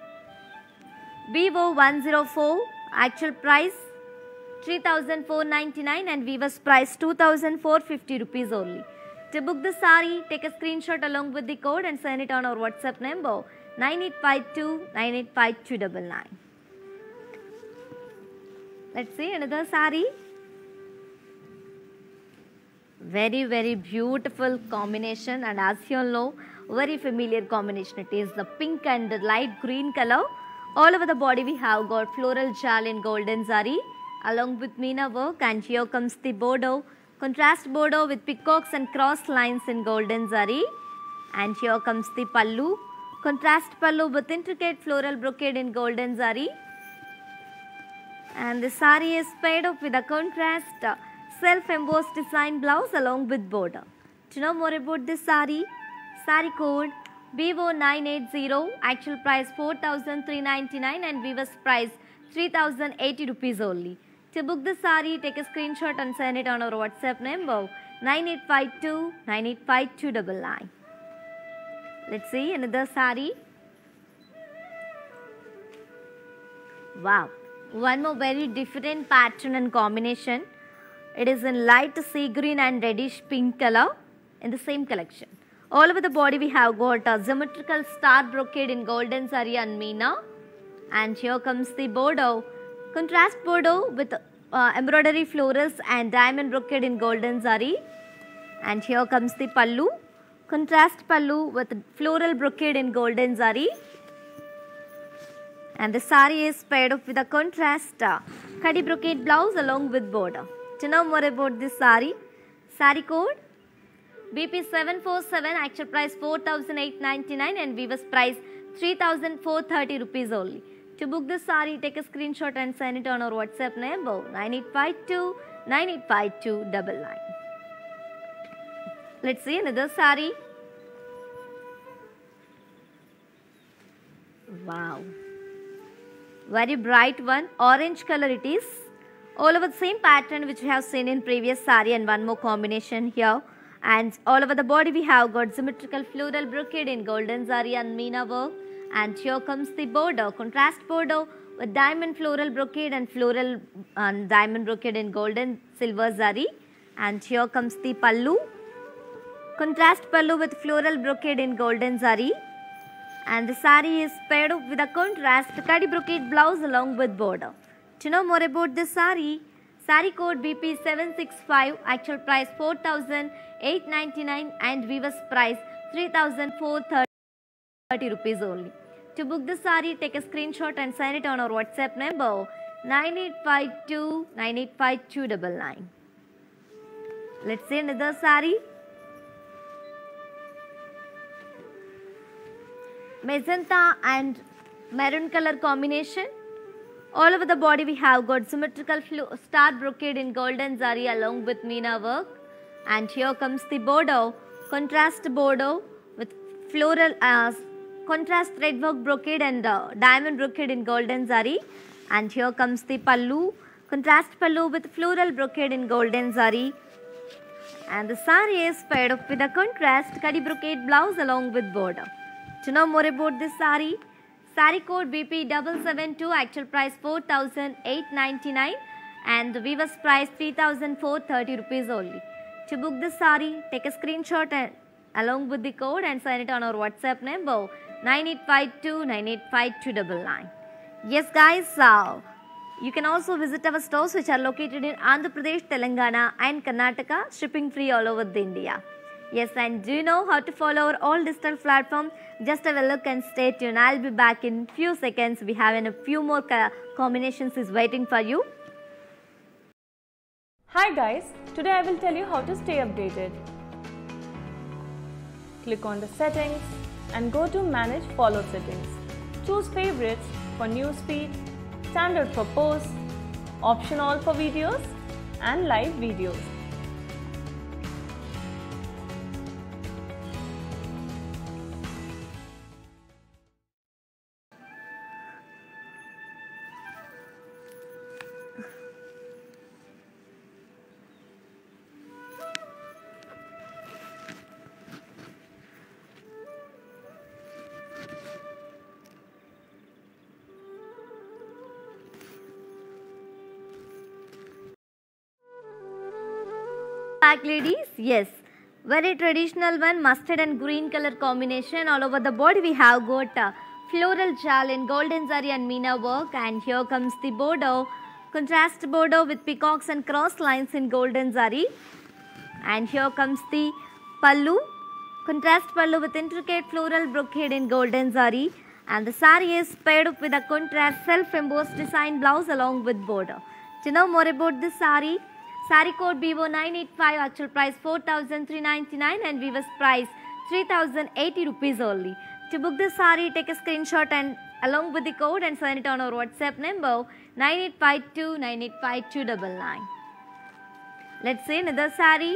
Vivo one oh four, actual price three thousand four hundred ninety-nine and weaver's price two thousand four hundred fifty rupees only. To book the saree, take a screenshot along with the code and send it on our WhatsApp number nine eight five two nine eight five two nine nine. Let's see another saree. Very very beautiful combination, and as you all know, very familiar combination it is, the pink and the light green color. All over the body we have got floral jal in golden zari along with Meena work, and here comes the border, contrast border with peacocks and cross lines in golden zari, and here comes the pallu, contrast pallu with intricate floral brocade in golden zari, and the sari is paired up with a contrast uh, self-embossed design blouse along with border. To know more about this sari, sari code B O nine eight zero, actual price four thousand three hundred ninety-nine and weaver's price three thousand eighty rupees only. To book the sari, take a screenshot and send it on our WhatsApp number nine eight five two nine eight five two nine nine. Let's see another sari. Wow, one more very different pattern and combination. It is in light sea green and reddish pink color in the same collection. All over the body we have got a symmetrical star brocade in golden zari and Meena, and here comes the border, contrast border with uh, embroidery florals and diamond brocade in golden zari, and here comes the pallu, contrast pallu with floral brocade in golden zari, and the sari is paired up with a contrast uh, khadi brocade blouse along with border. To know more about this sari, sari code B P seven four seven, actual price four thousand eight hundred ninety-nine and weaver's price three thousand four hundred thirty rupees only. To book this sari, take a screenshot and send it on our WhatsApp number nine eight five two nine eight five two nine nine. Let's see another sari. Wow, very bright one, orange color it is. All over the same pattern which we have seen in previous sari, and one more combination here. And all over the body we have got symmetrical floral brocade in golden zari and Meena work, and here comes the border, contrast border with diamond floral brocade and floral and diamond brocade in golden silver zari, and here comes the pallu, contrast pallu with floral brocade in golden zari, and the sari is paired up with a contrast khadi brocade blouse along with border. To know more about this sari, sari code B P seven six five, actual price four thousand eight hundred ninety-nine and weaver's price three thousand four hundred thirty rupees only. To book the sari, take a screenshot and send it on our WhatsApp number nine eight five two nine eight five two nine nine. Let's see another sari. Magenta and maroon color combination. All over the body we have got symmetrical star brocade in golden zari along with Meena work, and here comes the border, contrast border with floral uh, contrast thread work brocade and uh, diamond brocade in golden zari, and here comes the pallu, contrast pallu with floral brocade in golden zari, and the sari is paired up with a contrast khadi brocade blouse along with border. To know more about this sari, sari code B P seven seven two, actual price four thousand eight hundred ninety-nine and the weaver's price three thousand four hundred thirty rupees only. To book this sari, take a screenshot and along with the code and send it on our WhatsApp number nine eight five two nine eight five two nine nine. Yes guys, uh, you can also visit our stores which are located in Andhra Pradesh, Telangana and Karnataka, shipping free all over the India. Yes, and do you know how to follow our all digital platforms? Just have a look and stay tuned. I'll be back in few seconds. We have in a few more combinations is waiting for you. Hi guys, today I will tell you how to stay updated. Click on the settings and go to manage follow settings. Choose favorites for newsfeed, standard for posts, option all for videos and live videos. Back ladies, yes, very traditional one, mustard and green color combination. All over the body we have got uh, floral jal in golden zari and Meena work, and here comes the border, contrast border with peacocks and cross lines in golden zari, and here comes the pallu, contrast pallu with intricate floral brocade in golden zari, and the sari is paired up with a contrast self-embossed design blouse along with border. To know more about this saree, saree code B O nine eight five, actual price four thousand three hundred ninety-nine and weaver's price three thousand eighty rupees only. To book this saree, take a screenshot and along with the code and send it on our WhatsApp number nine eight five two nine eight five two nine nine. Let's see another saree.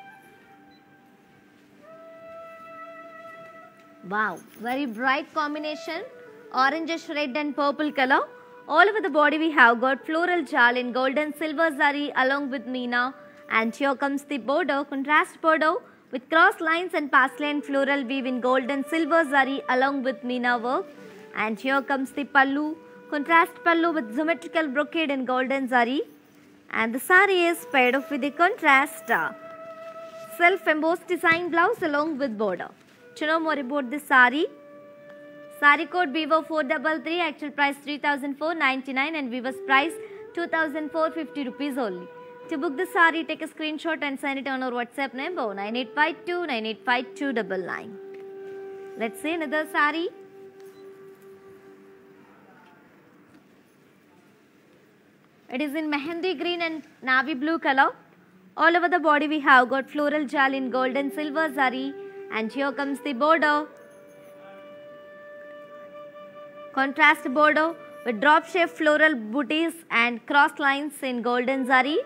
Wow, very bright combination, orangish red and purple color. All over the body we have got floral jal in gold and silver zari along with meena, and here comes the border, contrast border with cross lines and parsley and floral weave in gold and silver zari along with meena work. And here comes the pallu, contrast pallu with symmetrical brocade in gold and zari. And the saree is paired off with the contrast uh, self-embossed design blouse along with border. To know more about this saree, saree code B O four three three, actual price three thousand four hundred ninety-nine and weaver's price two thousand four hundred fifty rupees only. To book the saree, take a screenshot and send it on our WhatsApp number nine eight five two nine eight five two nine nine. Let's see another saree. It is in mehendi green and navy blue color. All over the body we have got floral jal in gold and silver zari, and here comes the border, contrast border with drop shape floral booties and cross lines in golden zari.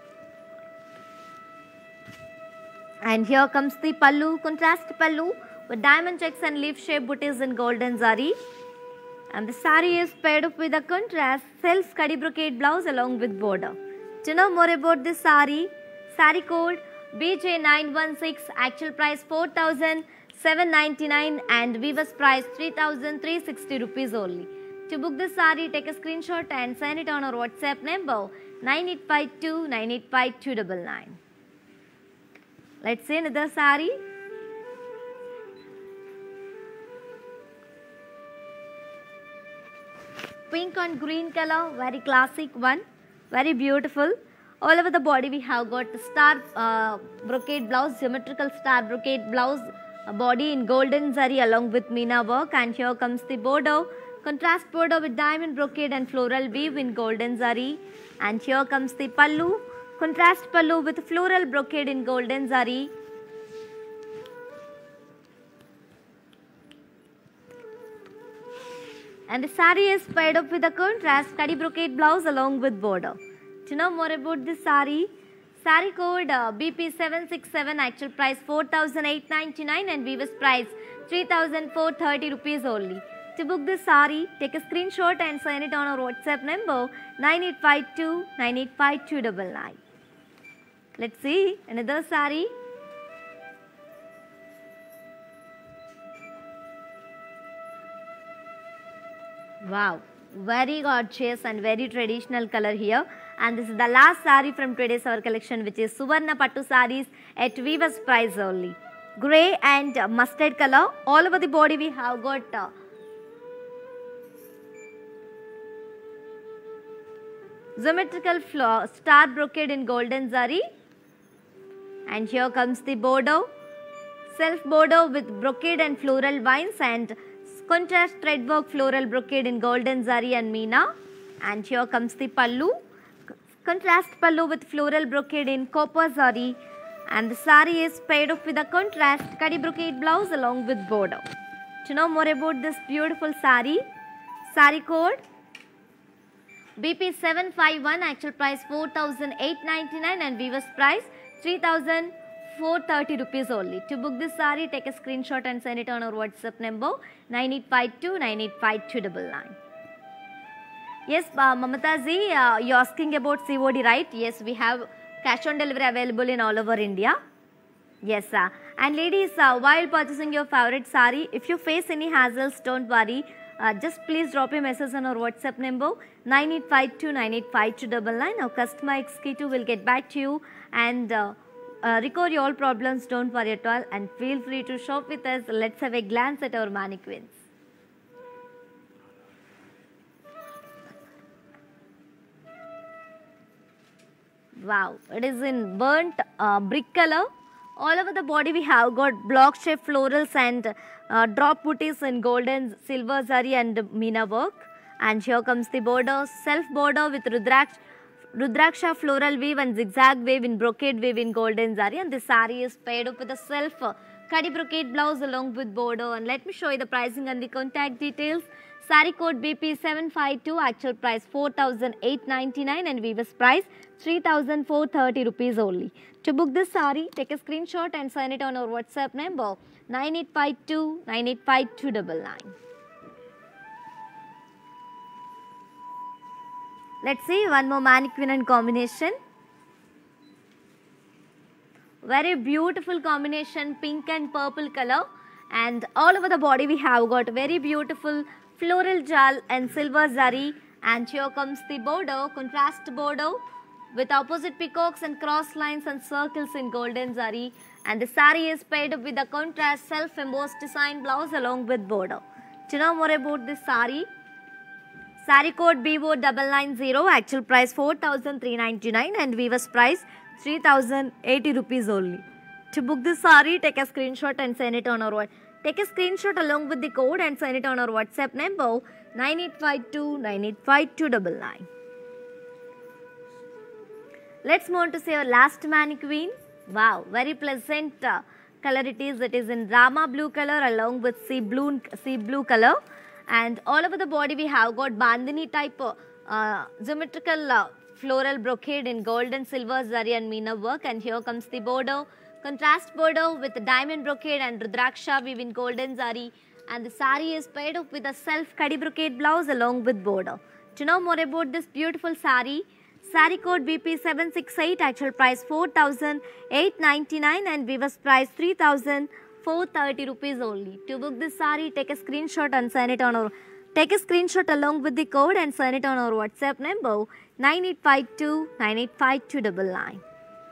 And here comes the pallu, contrast pallu with diamond checks and leaf shape booties in golden zari. And the saree is paired up with a contrast self kadi brocade blouse along with border. To know more about this saree, saree code B J nine one six, actual price four thousand seven hundred ninety-nine and weaver's price three thousand three hundred sixty rupees only. To book this saree, take a screenshot and send it on our WhatsApp number nine eight five two nine eight five two nine nine. Let's see another saree. Pink and green color, very classic one, very beautiful. All over the body we have got the star uh, brocade blouse, geometrical star brocade blouse, uh, body in golden zari along with meena work, and here comes the border, contrast border with diamond brocade and floral weave in golden zari, and here comes the pallu, contrast pallu with floral brocade in golden zari. And the saree is paired up with a contrast kadi brocade blouse along with border. To know more about this saree, saree code uh, B P seven six seven, actual price four thousand eight hundred ninety-nine and weaver's price three thousand four hundred thirty rupees only. To book this saree, take a screenshot and send it on our WhatsApp number nine eight five two nine eight five two nine nine. Let's see another saree. Wow, very gorgeous and very traditional color here. And this is the last saree from today's our collection, which is Suvarna Pattu sarees at weaver's price only. Grey and uh, mustard color. All over the body we have got uh, symmetrical floor, star brocade in golden zari. And here comes the border, self border with brocade and floral vines and contrast threadwork floral brocade in golden zari and meena. And here comes the pallu, contrast pallu with floral brocade in copper zari, and the saree is paired up with a contrast kadi brocade blouse along with border. To know more about this beautiful saree, saree code B P seven five one, actual price four thousand eight hundred ninety-nine and weaver's price three thousand four hundred thirty rupees only. To book this saree, take a screenshot and send it on our WhatsApp number nine eight five two nine eight five two nine nine. Yes, uh, Mamata ji, uh, you're asking about C O D, right? Yes, we have cash on delivery available in all over India. Yes, sir. And ladies, uh, while purchasing your favorite saree, if you face any hassles, don't worry. Uh, just please drop a message on our WhatsApp number nine eight five two nine eight five two nine nine. Our customer executive will get back to you and uh, uh, record your all problems. Don't worry at all, and feel free to shop with us. Let's have a glance at our mannequins. Wow, it is in burnt uh, brick color. All over the body we have got block shape florals and uh, drop booties in golden, silver zari and meena work. And here comes the border, self border with rudraksh Rudraksha floral weave and zigzag weave in brocade weave in golden zari, and the saree is paired up with a self uh, Kadi brocade blouse along with border. And let me show you the pricing and the contact details. Saree code B P seven five two, actual price four thousand eight hundred ninety-nine and weaver's price three thousand four hundred thirty rupees only. To book this saree, take a screenshot and send it on our WhatsApp number nine eight five two nine eight five two nine nine. Let's see one more mannequin and combination. Very beautiful combination, pink and purple color, and all over the body we have got very beautiful floral jal and silver zari, and here comes the border, contrast border with opposite peacocks and cross lines and circles in golden zari, and the saree is paired up with a contrast self embossed design blouse along with border. To know more about this saree, saree code B O nine nine zero, actual price four thousand three hundred ninety-nine and weaver's price three thousand eighty rupees only. To book this saree, take a screenshot and send it on our WhatsApp. Take a screenshot along with the code and send it on our WhatsApp number nine eight five two nine eight five two nine nine. Let's move on to see our last mannequin. Wow, very pleasant uh, color it is. It is in Rama blue color along with sea blue, sea blue color. And all over the body we have got bandhani type uh, uh, geometrical uh, floral brocade in gold and silver zari and meena work, and here comes the border, contrast border with diamond brocade and rudraksha weave in golden zari, and the saree is paired up with a self kadi brocade blouse along with border. To know more about this beautiful saree, saree code B P seven six eight, actual price four thousand eight hundred ninety-nine and weaver's price three thousand four hundred thirty rupees only. To book this saree, take a screenshot and send it on our take a screenshot along with the code and send it on our WhatsApp number nine eight five two nine eight five two nine nine.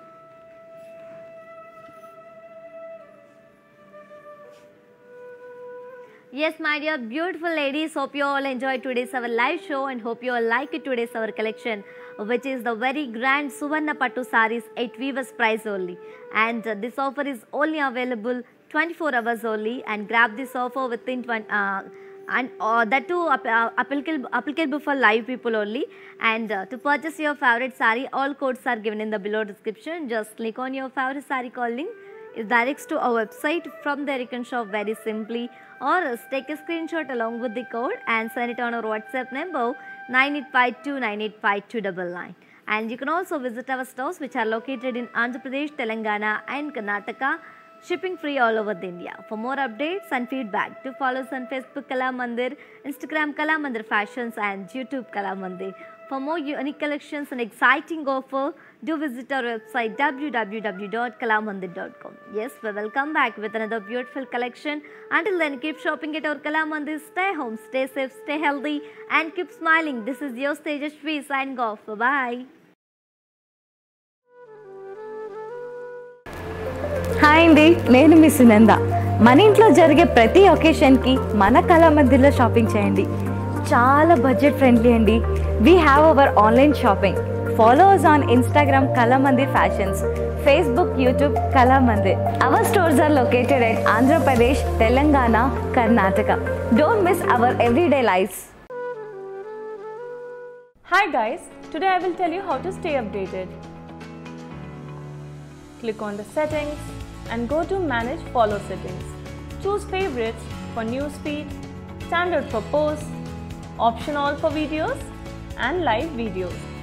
Yes, my dear beautiful ladies, hope you all enjoyed today's our live show and hope you all like it today's our collection, which is the very grand Suvarna Pattu sarees at weaver's price only. And uh, this offer is only available twenty-four hours only, and grab this offer within twenty uh, and uh, that too uh, applicable, applicable for live people only. And uh, to purchase your favorite saree, all codes are given in the below description. Just click on your favorite saree call link. It directs to our website. From there you can shop very simply, or else take a screenshot along with the code and send it on our WhatsApp number nine eight five two nine eight five two nine nine. And you can also visit our stores which are located in Andhra Pradesh, Telangana and Karnataka. Shipping free all over the India. For more updates and feedback, do follow us on Facebook Kala Mandir, Instagram Kala Mandir Fashions and YouTube Kala Mandir. For more unique collections and exciting offer, do visit our website w w w dot kalamandir dot com. Yes, we will come back with another beautiful collection. Until then, keep shopping at our Kala Mandir. Stay home, stay safe, stay healthy and keep smiling. This is your Tejashvi signing off. Bye-bye. Hi అండి, నేను మీ సునంద. మన ఇంట్లో జరిగే ప్రతి ఒకేషన్కి మన కళా మందిర్లో shopping చేయండి. చాలా బడ్జెట్ ఫ్రెండ్లీ అండి. We have our online shopping. Follow us on Instagram Kala Mandir Fashions, Facebook, YouTube Kala Mandir. Our stores are located at Andhra Pradesh, Telangana, Karnataka. Don't miss our everyday lives. Hi guys, today I will tell you how to stay updated. Click on the settings and go to manage follow settings. Choose favorites for newsfeed, standard for posts, option all for videos and live videos.